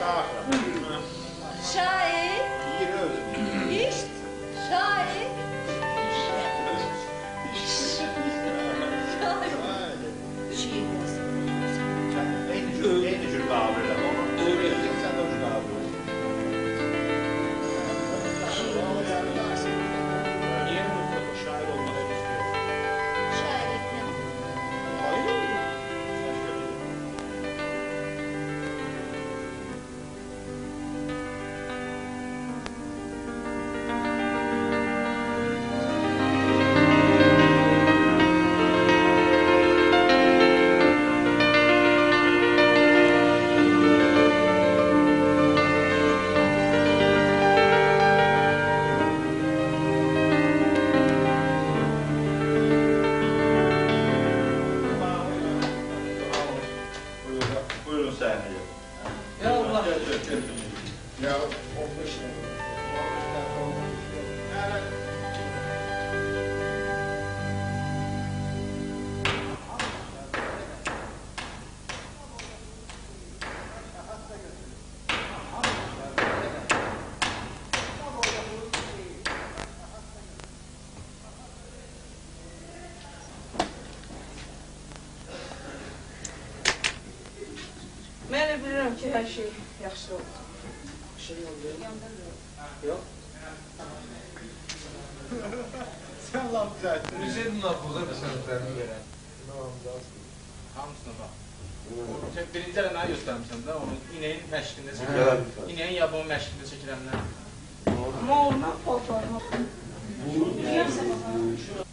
Şair. İşte. Şair. Şiir yazdım. En ucunu kavurur ama. Öğrettik sen de ucunu kavurur. Niye mutlaka şair olmasını istiyorsun? Şairlikten. Hayır. Buyurun sahneye. Ya Allah. Ya 15 lira. Mən də bilirəm ki, hər şey yaxşı oldu. Şey oldu. Yandırmıyorum. Yok. sen lan düzelttin. Hüseyin Nafuza bir sənətlərini verən. Hamısına bax. Sen birinci ələ mənə göstərmişsən də, onu ineğin məşqində çəkilən. İneğin yabımın məşqində çəkilənlər. Amma olmaq paltarına. Deyirsən baba.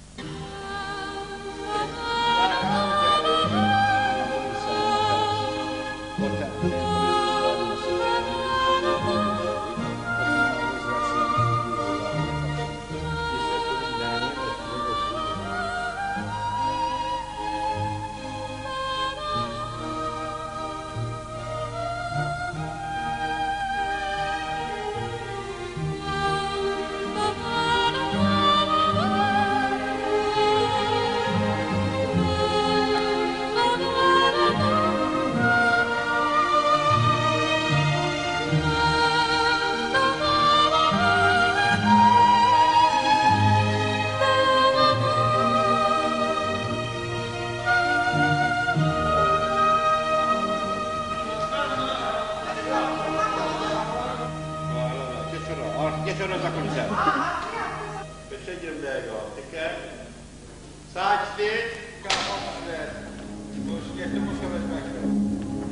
Geç ona takım sen. 5'e 20 dakika. Dikkat. Sakin. Kalkmak üzere. Boş getir bu sefer bekle.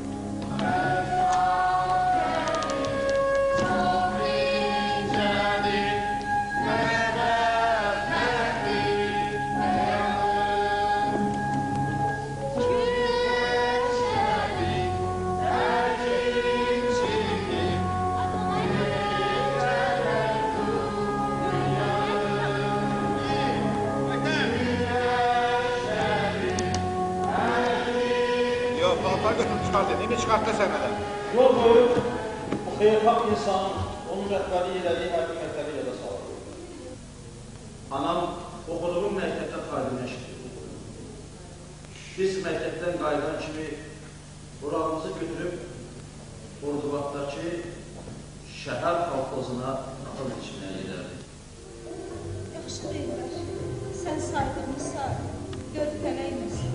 Paltar götürüp çıkartın. Değil mi? Çıkarttı seneden. Yol boyu bu xeyirxah insanın, onun rəhbəri elədiyi hərbi məktəbi ilə də sağladı. Anam oxuduğum məktəbdə xadimləşdi. Biz məktəbdən qayıdan kimi burağımızı götürüb Ordubadakı şəhər kolxozuna atıl içməyə gedərdi. Yaxşı deyirlər. Sən saydığınızsa gör deməkməsin.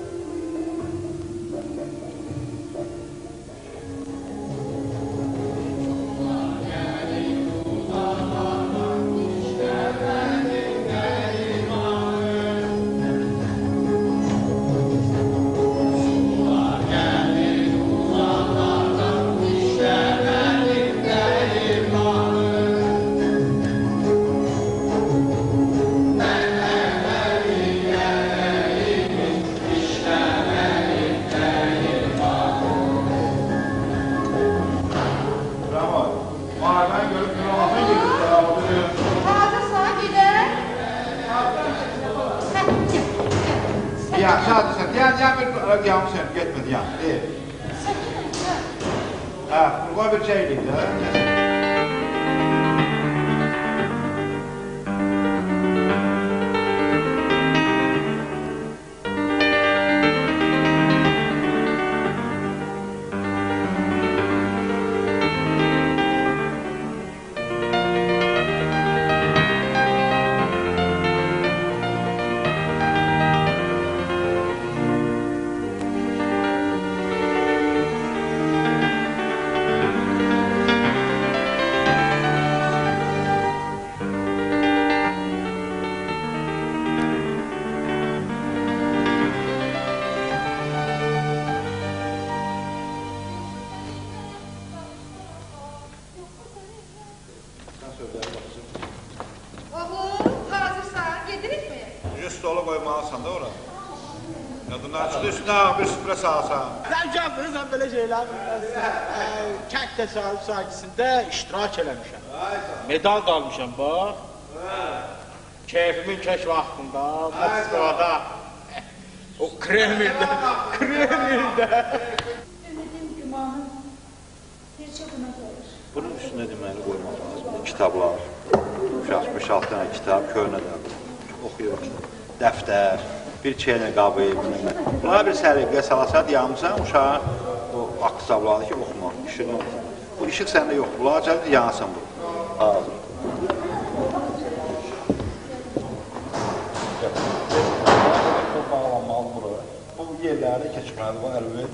Ya sadece diğer bir yanlış gitmedi ya. İyi. Ha, bu bir şeydi de. sözləri baxsın. Oğlum, hazırsan, gedirik mi? Yüz stolu qoymalısan da ora. Yadından çıxdı üstünə bir süfrə salsan. Sən gəlmirsən belə şeylər. Kənd təsarruf sahəsində iştirak eləmişəm. Medal qalmışam, bax. Keyfimin keş vaxtında, Moskvada. O Kreml'də. Ümidim, gümanım, bircə buna gəlir. Bunun üstünə deməli qoymaq lazımdır. Kitablar, 5-6 dənə kitab, köhnədən oxuyur. Dəftər, bir çeynə qabı, bilməm. Bunlara bir səliqəyə salasad yanımsan, uşağa o vaxt kitabları ki, oxumaq, işıqı. Bu işıq səndə yoxdur, bunlar cəldir, yansın bu. Hazır. Bağlanmalı bura. Bu yerlərdə keçməli, bu əlvət.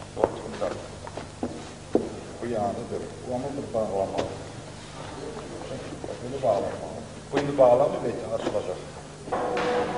Bu yanıdır. Onu bir bağlamalı. Bunu bağlamalı. Bu indi bağlamır, açılacaq.